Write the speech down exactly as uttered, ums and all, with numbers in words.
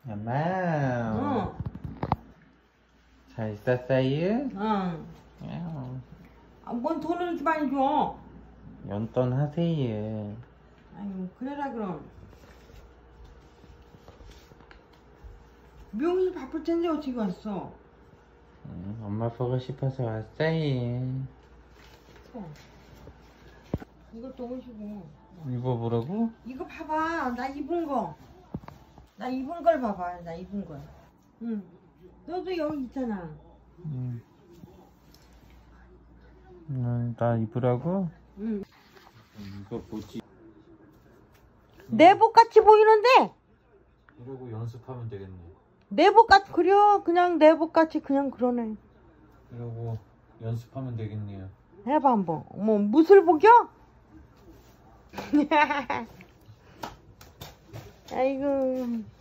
엄마. 응. 잘 있었어요? 응. 응. 아, 뭔 돈을 이렇게 많이 줘? 용돈 하세요. 아유, 그래라 그럼. 명이 바쁠 텐데 어떻게 왔어? 응, 엄마 보고 싶어서 왔어요. 어. 이것도 옷이고. 입어보라고? 이거 봐봐. 나 입은 거. 나 입은 걸 봐봐. 나 입은 거. 응. 너도 여기 있잖아. 응. 응, 나 입으라고? 응. 이거 뭐지? 내복 같이 보이는데? 이러고 연습하면 되겠네. 내복 같 그려. 그냥 내복 같이 그냥 그러네. 이러고 연습하면 되겠네요. 해봐 한번. 뭐 무술 복이요? 아이고.